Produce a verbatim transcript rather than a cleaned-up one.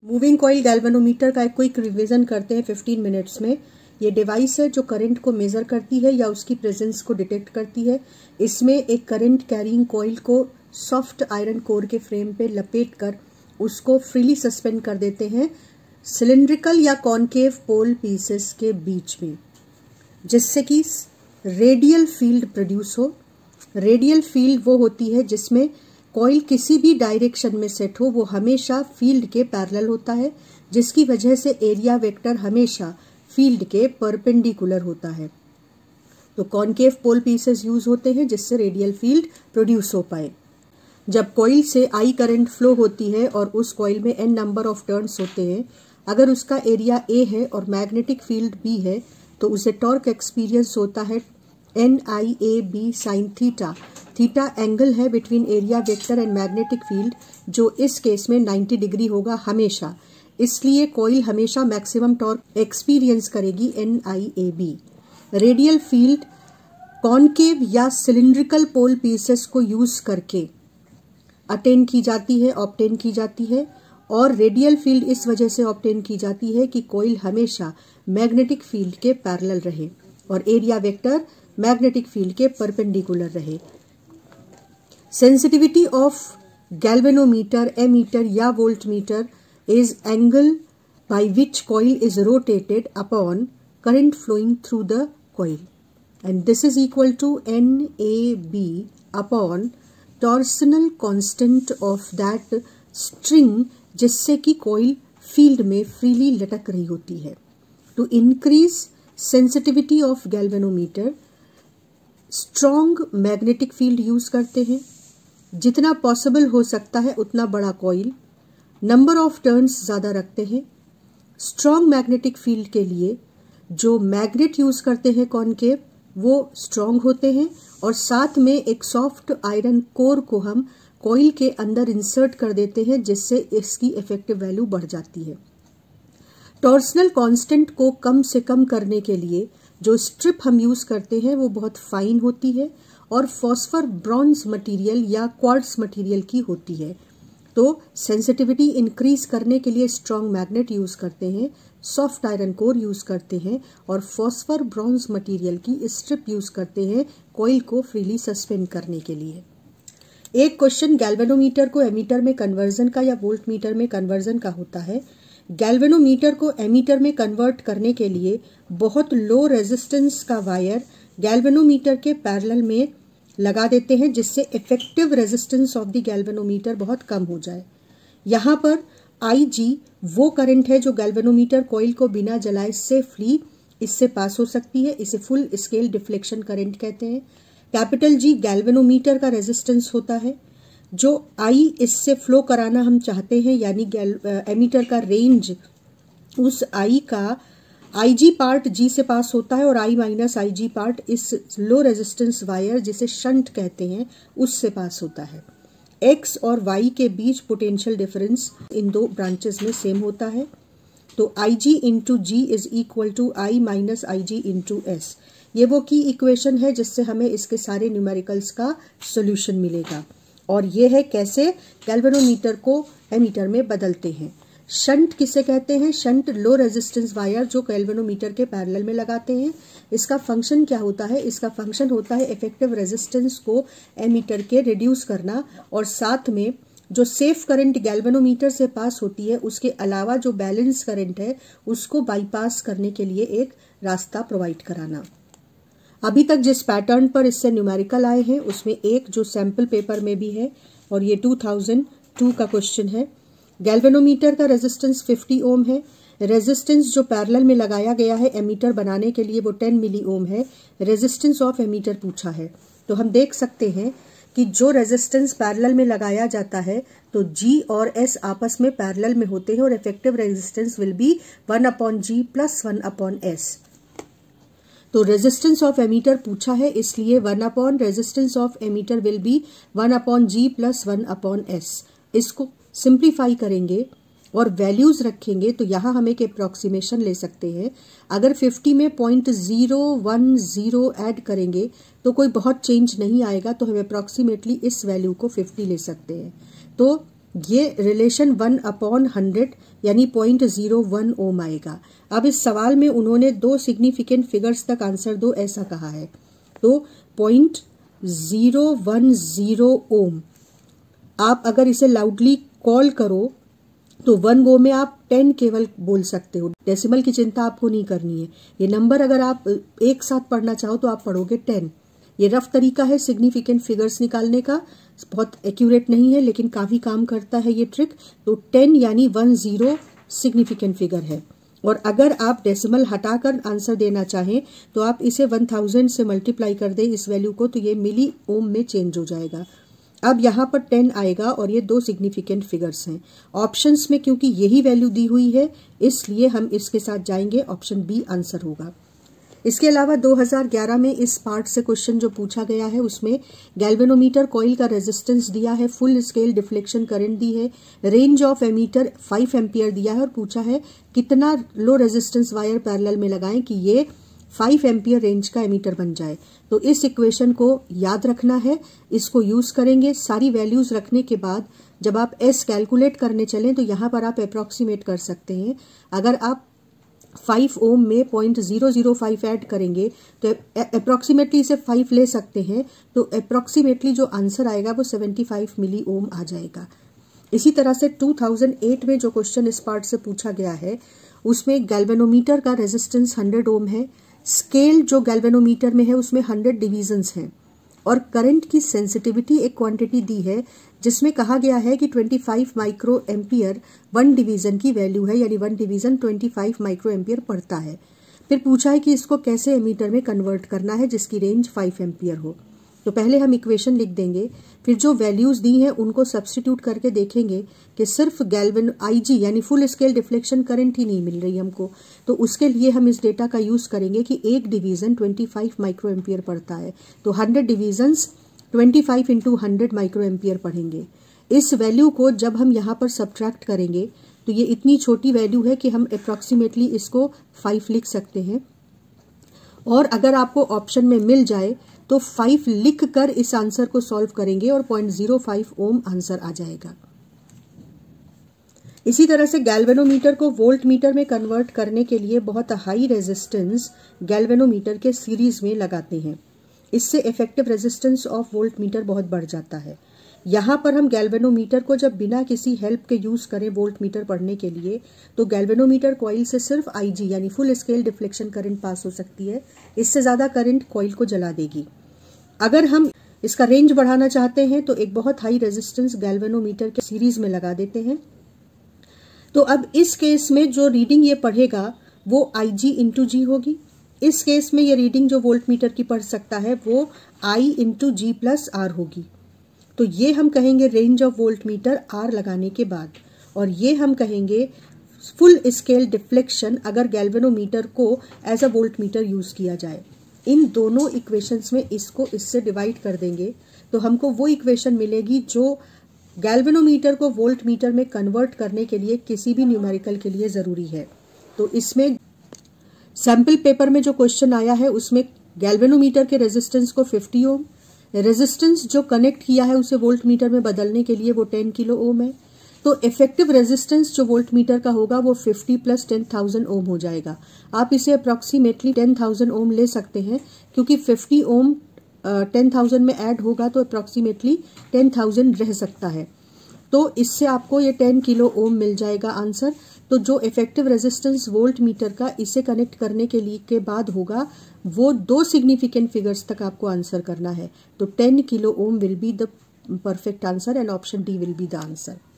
Moving coil galvanometer का एक quick revision करते हैं फिफ्टीन मिनट्स में। ये डिवाइस है जो करंट को मेजर करती है या उसकी प्रेजेंस को डिटेक्ट करती है। इसमें एक करंट कैरिंग कॉइल को सॉफ्ट आयरन कोर के फ्रेम पे लपेट कर उसको फ्रीली सस्पेंड कर देते हैं सिलिंड्रिकल या कॉनकेव पोल पीसेस के बीच में, जिससे कि रेडियल फील्ड प्रोड्यूस हो। रेडियल फील्ड वो होती है जिसमें कॉइल किसी भी डायरेक्शन में सेट हो, वो हमेशा फील्ड के पैरेलल होता है, जिसकी वजह से एरिया वेक्टर हमेशा फील्ड के परपेंडिकुलर होता है। तो कॉनकेव पोल पीसेस यूज होते हैं जिससे रेडियल फील्ड प्रोड्यूस हो पाए। जब कॉइल से आई करंट फ्लो होती है और उस कॉइल में एन नंबर ऑफ टर्न्स होते हैं, अगर उसका एरिया ए है और मैग्नेटिक फील्ड बी है तो उसे टॉर्क एक्सपीरियंस होता है N I A B sine theta. Theta angle है between area vector and magnetic field, जो इस केस में नाइंटी डिग्री होगा हमेशा। इसलिए कॉइल हमेशा मैक्सिमम टॉर्क एक्सपीरियंस करेगी N I A B. Radial field concave या सिलिंड्रिकल पोल पीसेस को यूज करके अटेन की जाती है, ऑब्टेन की जाती है। और रेडियल फील्ड इस वजह से ऑब्टेन की जाती है कि कॉइल हमेशा मैग्नेटिक फील्ड के पैरेलल रहे और एरिया वेक्टर मैग्नेटिक फील्ड के परपेंडिकुलर रहे। सेंसिटिविटी ऑफ गैल्वेनोमीटर, एमीटर या voltmeter is angle by which coil is rotated upon current flowing through the coil, and this is equal to N A B upon torsional constant of that string, जिससे कि coil field में freely लटक रही होती है। To increase sensitivity of galvanometer, strong magnetic field use करते हैं। जितना पॉसिबल हो सकता है उतना बड़ा कॉइल, नंबर ऑफ टर्न्स ज़्यादा रखते हैं। स्ट्रॉन्ग मैग्नेटिक फील्ड के लिए जो मैग्नेट यूज करते हैं कॉनकेव, वो स्ट्रॉन्ग होते हैं और साथ में एक सॉफ्ट आयरन कोर को हम कॉइल के अंदर इंसर्ट कर देते हैं, जिससे इसकी इफेक्टिव वैल्यू बढ़ जाती है। टॉर्सनल कांस्टेंट को कम से कम करने के लिए जो स्ट्रिप हम यूज करते हैं वो बहुत फाइन होती है और फॉस्फर ब्रॉन्ज मटेरियल या क्वार्ट्ज मटेरियल की होती है। तो सेंसिटिविटी इंक्रीज करने के लिए स्ट्रॉन्ग मैग्नेट यूज करते हैं, सॉफ्ट आयरन कोर यूज करते हैं और फॉस्फर ब्रॉन्ज मटेरियल की स्ट्रिप यूज करते हैं कॉइल को फ्रीली सस्पेंड करने के लिए। एक क्वेश्चन गैल्वेनोमीटर को एमीटर में कन्वर्जन का या वोल्टमीटर में कन्वर्जन का होता है। गैल्वेनोमीटर को एमीटर में कन्वर्ट करने के लिए बहुत लो रेजिस्टेंस का वायर गैल्वेनोमीटर के पैरेलल में लगा देते हैं, जिससे effective resistance of the galvanometer बहुत कम हो जाए। यहाँ पर आई जी वो करंट है जो गैल्वेनोमीटर कॉइल को बिना जलाए सेफली इससे पास हो सकती है। इसे फुल स्केल डिफ्लेक्शन करंट कहते हैं। कैपिटल जी गैल्वेनोमीटर का रेजिस्टेंस होता है। जो आई इससे फ्लो कराना हम चाहते हैं, यानी एमीटर का रेंज, उस आई का आई जी पार्ट जी से पास होता है और आई माइनस आई जी पार्ट इस लो रेजिस्टेंस वायर, जिसे शंट कहते हैं, उससे पास होता है। एक्स और वाई के बीच पोटेंशियल डिफरेंस इन दो ब्रांचेस में सेम होता है। तो I G into G is equal to I minus I G into S. ये वो की इक्वेशन है जिससे हमें इसके सारे न्यूमेरिकल्स का सोल्यूशन मिलेगा। और ये है कैसे गैल्वेनोमीटर को एमीटर में बदलते हैं। शंट किसे कहते हैं? शंट लो रेजिस्टेंस वायर जो गैल्वेनोमीटर के पैरेलल में लगाते हैं। इसका फंक्शन क्या होता है? इसका फंक्शन होता है इफेक्टिव रेजिस्टेंस को एमीटर के रिड्यूस करना और साथ में जो सेफ करंट गैल्वेनोमीटर से पास होती है उसके अलावा जो बैलेंस करंट है उसको बाईपास करने के लिए एक रास्ता प्रोवाइड कराना। अभी तक जिस पैटर्न पर इससे न्यूमेरिकल आए हैं उसमें एक जो सैंपल पेपर में भी है और ये टू थाउजेंड टू का क्वेश्चन है। गैल्वेनोमीटर का रेजिस्टेंस फिफ्टी ओम है। रेजिस्टेंस जो पैरेलल में लगाया गया है एमीटर बनाने के लिए वो टेन मिली ओम है। रेजिस्टेंस ऑफ एमीटर पूछा है, तो हम देख सकते हैं कि जो रेजिस्टेंस पैरेलल में लगाया जाता है तो जी और एस आपस में पैरेलल में होते हैं और effective resistance will be one upon G plus one upon S. तो रेजिस्टेंस ऑफ एमीटर पूछा है, इसलिए one upon resistance of ammeter will be one upon G plus one upon S. इसको सिंप्लीफाई करेंगे और वैल्यूज रखेंगे तो यहाँ हम एक अप्रोक्सीमेशन ले सकते हैं। अगर फिफ्टी में point zero one zero add करेंगे तो कोई बहुत चेंज नहीं आएगा, तो हम अप्रोक्सीमेटली इस वैल्यू को फिफ्टी ले सकते हैं। तो ये रिलेशन वन अपॉन हंड्रेड यानी पॉइंट जीरो वन ओम आएगा। अब इस सवाल में उन्होंने दो सिग्निफिकेंट फिगर्स तक आंसर दो ऐसा कहा है, तो point zero one zero ohm आप अगर इसे लाउडली कॉल करो तो वन गो में आप टेन केवल बोल सकते हो, डेसिमल की चिंता आपको नहीं करनी है। ये नंबर अगर आप एक साथ पढ़ना चाहो तो आप पढ़ोगे टेन। ये रफ तरीका है सिग्निफिकेंट फिगर्स निकालने का, बहुत एक्यूरेट नहीं है लेकिन काफी काम करता है ये ट्रिक। तो टेन यानी वन जीरो सिग्निफिकेंट फिगर है, और अगर आप डेसिमल हटाकर आंसर देना चाहें तो आप इसे वन थाउजेंड से मल्टीप्लाई कर दें इस वैल्यू को, तो ये मिली ओम में चेंज हो जाएगा। अब यहाँ पर टेन आएगा और ये दो सिग्निफिकेंट फिगर्स हैं। ऑप्शंस में क्योंकि यही वैल्यू दी हुई है इसलिए हम इसके साथ जाएंगे, ऑप्शन बी आंसर होगा। इसके अलावा दो हज़ार ग्यारह में इस पार्ट से क्वेश्चन जो पूछा गया है उसमें गैल्वेनोमीटर कॉइल का रेजिस्टेंस दिया है, फुल स्केल डिफ्लेक्शन करंट दी है, range of ammeter five ampere दिया है और पूछा है कितना लो रेजिस्टेंस वायर पैरेलल में लगाएं कि ये फाइव एम्पियर रेंज का एमीटर बन जाए। तो इस इक्वेशन को याद रखना है, इसको यूज करेंगे। सारी वैल्यूज रखने के बाद जब आप एस कैलकुलेट करने चलें तो यहां पर आप अप्रोक्सीमेट कर सकते हैं। अगर आप फाइव ओम में point zero zero five add करेंगे तो अप्रोक्सीमेटली इसे फाइव ले सकते हैं, तो अप्रोक्सीमेटली जो आंसर आएगा वो सेवेंटी फाइव मिली ओम आ जाएगा। इसी तरह से दो हज़ार आठ में जो क्वेश्चन इस पार्ट से पूछा गया है उसमें गैल्वेनोमीटर का रेजिस्टेंस हंड्रेड ओम है, स्केल जो गैल्वेनोमीटर में है उसमें हंड्रेड डिवीजन्स हैं और करंट की सेंसिटिविटी एक क्वांटिटी दी है जिसमें कहा गया है कि पच्चीस माइक्रो एम्पियर वन डिवीजन की वैल्यू है, यानी वन डिवीजन पच्चीस माइक्रो एम्पियर पड़ता है। फिर पूछा है कि इसको कैसे एमीटर में कन्वर्ट करना है जिसकी रेंज फाइव एम्पियर हो। तो पहले हम इक्वेशन लिख देंगे, फिर जो वैल्यूज दी हैं उनको सब्स्टिट्यूट करके देखेंगे कि सिर्फ गैल्वेन आईजी यानी फुल स्केल डिफ्लेक्शन करंट ही नहीं मिल रही हमको, तो उसके लिए हम इस डेटा का यूज करेंगे कि एक डिवीजन पच्चीस माइक्रो एम्पियर पड़ता है, तो हंड्रेड डिवीजन्स पच्चीस इंटू हंड्रेड माइक्रो एम्पियर पढ़ेंगे। इस वैल्यू को जब हम यहाँ पर सब्ट्रैक्ट करेंगे तो ये इतनी छोटी वैल्यू है कि हम अप्रोक्सीमेटली इसको फाइव लिख सकते हैं, और अगर आपको ऑप्शन में मिल जाए तो फाइव लिख कर इस आंसर को सॉल्व करेंगे और point zero five ohm answer आ जाएगा। इसी तरह से गैल्वेनोमीटर को वोल्ट मीटर में कन्वर्ट करने के लिए बहुत हाई रेजिस्टेंस गैल्वेनोमीटर के सीरीज में लगाते हैं, इससे effective resistance of volt meter बहुत बढ़ जाता है। यहाँ पर हम गैल्वेनोमीटर को जब बिना किसी हेल्प के यूज करें वोल्ट मीटर पढ़ने के लिए तो गैल्वेनोमीटर कॉइल से सिर्फ आईजी यानी full scale deflection current pass हो सकती है, इससे ज्यादा करंट कॉइल को जला देगी। अगर हम इसका रेंज बढ़ाना चाहते हैं तो एक बहुत हाई रेजिस्टेंस गैल्वेनोमीटर के सीरीज में लगा देते हैं। तो अब इस केस में जो रीडिंग ये पढ़ेगा वो आईजी इंटू जी होगी। इस केस में ये रीडिंग जो वोल्ट मीटर की पढ़ सकता है वो I into G plus R होगी। तो ये हम कहेंगे range of volt meter R लगाने के बाद, और ये हम कहेंगे फुल स्केल डिफ्लेक्शन अगर गैल्वेनोमीटर को as a volt meter use किया जाए। इन दोनों इक्वेशंस में इसको इससे डिवाइड कर देंगे तो हमको वो इक्वेशन मिलेगी जो गैल्वेनोमीटर को वोल्ट मीटर में कन्वर्ट करने के लिए किसी भी न्यूमेरिकल के लिए जरूरी है। तो इसमें सैंपल पेपर में जो क्वेश्चन आया है उसमें गैल्वेनोमीटर के रेजिस्टेंस को फिफ्टी ओम, रेजिस्टेंस जो कनेक्ट किया है उसे वोल्ट मीटर में बदलने के लिए वो टेन किलो ओम है। तो इफेक्टिव रेजिस्टेंस जो वोल्ट मीटर का होगा वो fifty plus ten thousand ohm हो जाएगा। आप इसे अप्रोक्सीमेटली टेन थाउजेंड ओम ले सकते हैं क्योंकि फिफ्टी ओम टेन थाउजेंड में ऐड होगा तो अप्रोक्सीमेटली टेन थाउजेंड रह सकता है। तो इससे आपको ये टेन किलो ओम मिल जाएगा आंसर। तो जो इफेक्टिव रेजिस्टेंस वोल्ट मीटर का इसे कनेक्ट करने के लिए के बाद होगा वो दो सिग्निफिकेंट फिगर्स तक आपको आंसर करना है। तो ten kilo ohm will be the perfect answer and option D will be the answer.